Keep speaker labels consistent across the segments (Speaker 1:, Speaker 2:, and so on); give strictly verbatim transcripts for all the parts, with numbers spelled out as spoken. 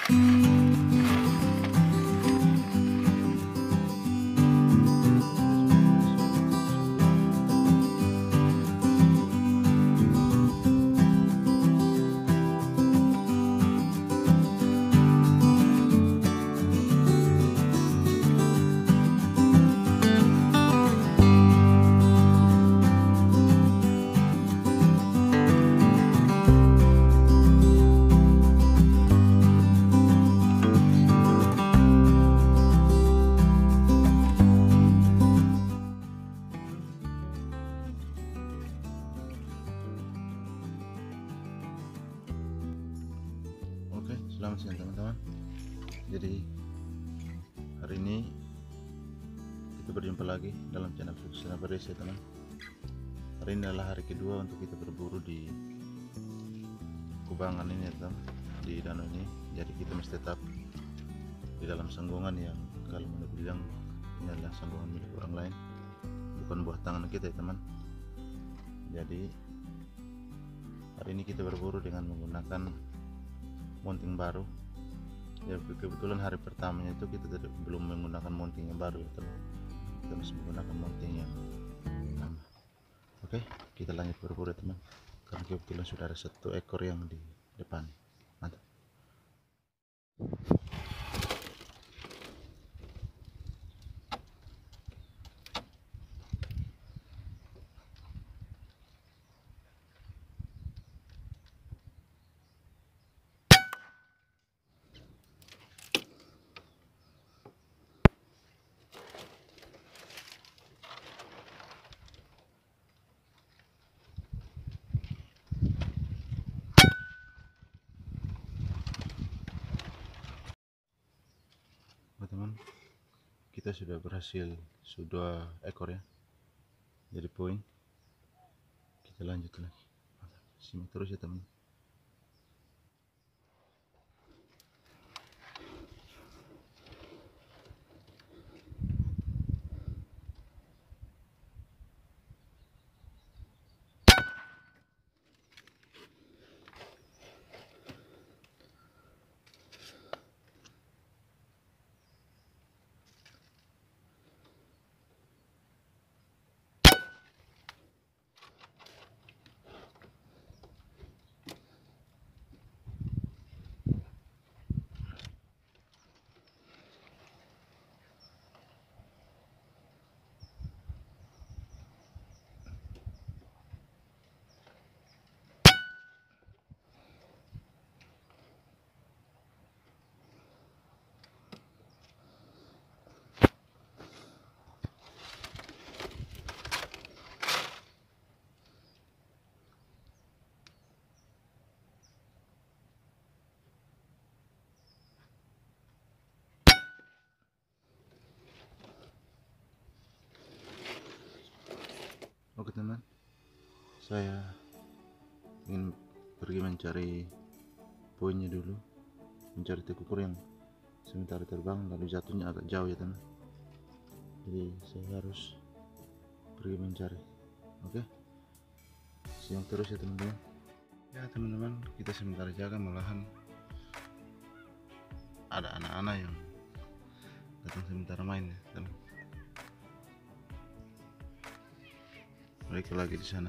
Speaker 1: Selamat siang teman-teman. Jadi hari ini kita berjumpa lagi dalam channel Suksena Berdesa teman. Hari ini adalah hari kedua untuk kita berburu di kubangan ini teman, di danau ini. Jadi kita mesti tetap di dalam sanggungan yang kalau menurut bilang ini adalah sanggungan milik orang lain, bukan buah tangan kita ya teman. Jadi hari ini kita berburu dengan menggunakan mounting baru. Ya kebetulan hari pertamanya itu kita tidak, belum menggunakan mounting yang baru ya teman. Kita masih menggunakan mounting yang lama. Oke, kita lanjut berburu ya teman. Karena kebetulan sudah ada satu ekor yang di depan. Mantap. Teman, kita sudah berhasil sudah ekor ya, jadi poin. Kita lanjut lagi, simak terus ya teman. Oke teman, saya ingin pergi mencari poinnya dulu, mencari tekukur yang sementara terbang lalu jatuhnya agak jauh ya teman. Jadi saya harus pergi mencari. Oke, siang terus ya teman-teman. Ya teman-teman, kita sementara jaga, malahan ada anak-anak yang datang sementara main ya teman. Mereka lagi di sana.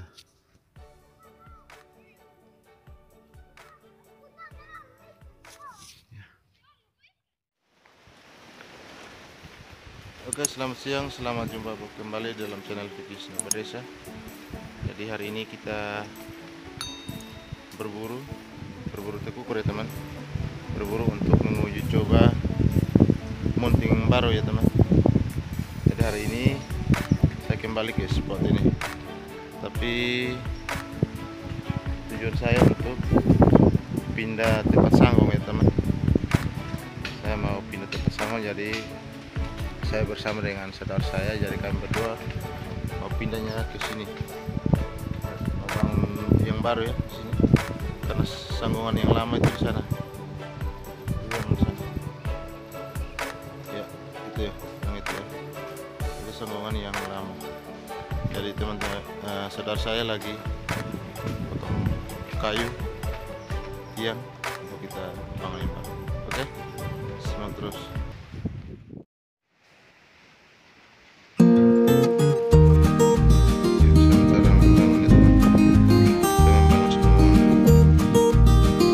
Speaker 1: Ya. Oke, selamat siang, selamat jumpa kembali dalam channel Suksena Berdesa. Jadi hari ini kita berburu, berburu tekukur ya teman. Berburu untuk menuju coba mounting baru ya teman. Jadi hari ini saya kembali ke spot ini. Tapi tujuan saya untuk pindah tempat sanggung ya teman. Saya mau pindah tempat sanggung, jadi saya bersama dengan saudara saya, jadi kami berdua mau pindahnya ke sini, mau bangun yang baru ya di sini, karena sanggungan yang lama itu di sana. Ya itu ya, yang itu ya, itu sanggungan yang lama. Jadi teman-teman, uh, saudara saya lagi potong kayu tiang untuk kita bangun yang baru. Oke, Oke, simak terus. Sementara membangun ya teman, kita membangun semua.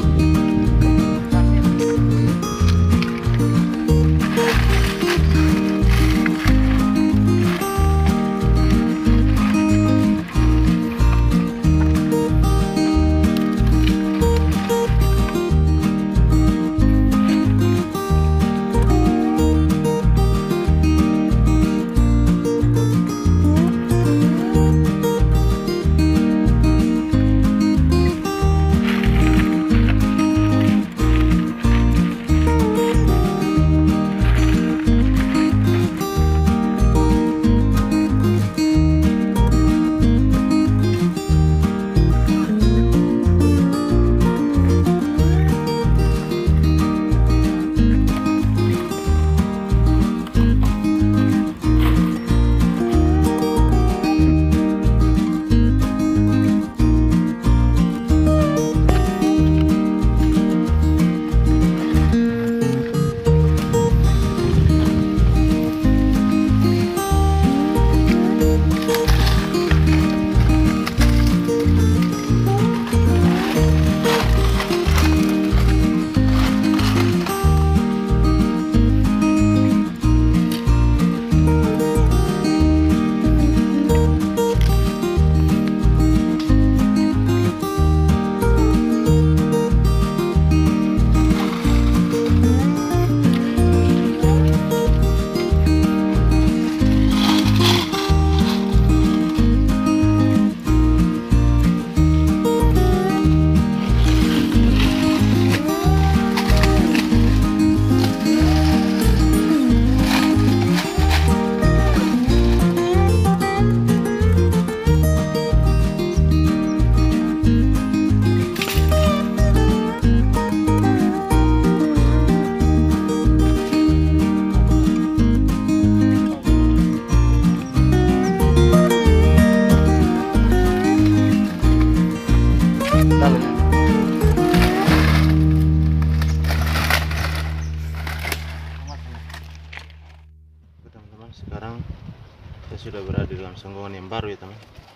Speaker 1: Sekarang saya sudah berada di dalam senggongan yang baru ya teman.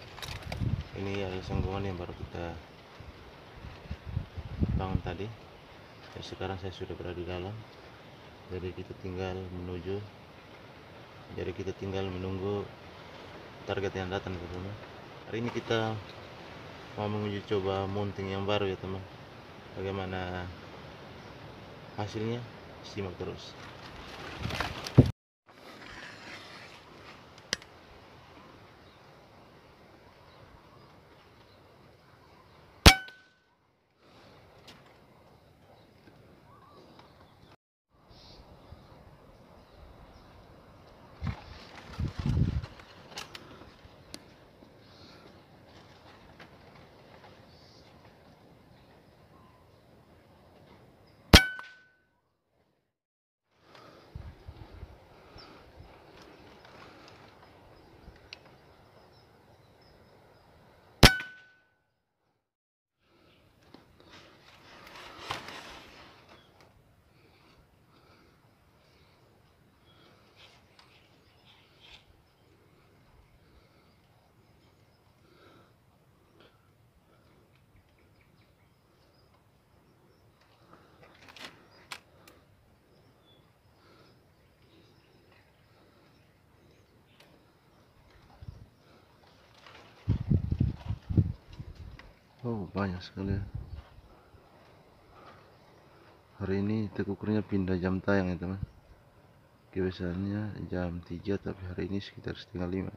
Speaker 1: Ini adalah senggongan yang baru kita bangun tadi. Dan sekarang saya sudah berada di dalam. Jadi kita tinggal menuju. Jadi kita tinggal menunggu target yang datang teman. Hari ini kita mau menguji coba mounting yang baru ya teman. Bagaimana hasilnya? Simak terus. Oh, banyak sekali ya. Hari ini tekukurnya pindah jam tayang ya teman. Biasanya jam tiga, tapi hari ini sekitar setengah lima.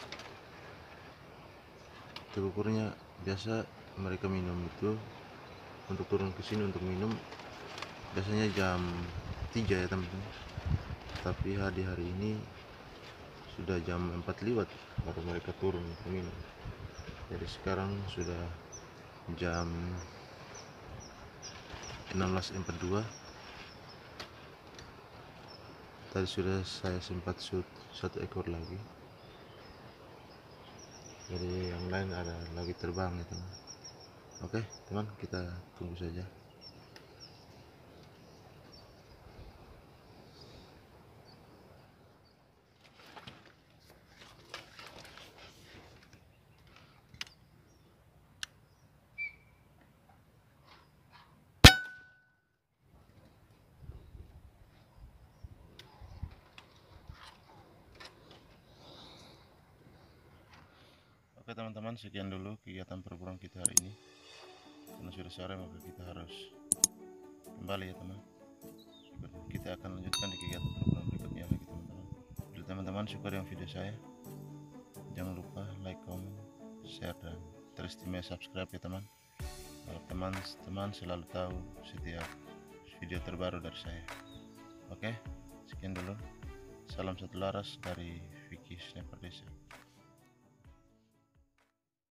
Speaker 1: Tekukurnya biasa mereka minum itu untuk turun ke sini untuk minum biasanya jam tiga ya teman-teman, tapi hari hari ini sudah jam empat lewat baru mereka turun untuk minum. Jadi sekarang sudah jam enam belas empat puluh dua. Tadi sudah saya sempat shoot satu ekor lagi, jadi yang lain ada lagi terbang ya teman. Oke teman, kita tunggu saja. Oke teman-teman, sekian dulu kegiatan perburuan kita hari ini. Karena sudah sore maka kita harus kembali ya teman. Kita akan lanjutkan di kegiatan perburuan berikutnya lagi teman-teman. Jadi teman-teman suka dengan video saya, jangan lupa like, comment, share, dan teristimewa subscribe ya teman. Agar teman-teman selalu tahu setiap video terbaru dari saya. Oke, sekian dulu. Salam satu laras dari Vicky Sniper Desa.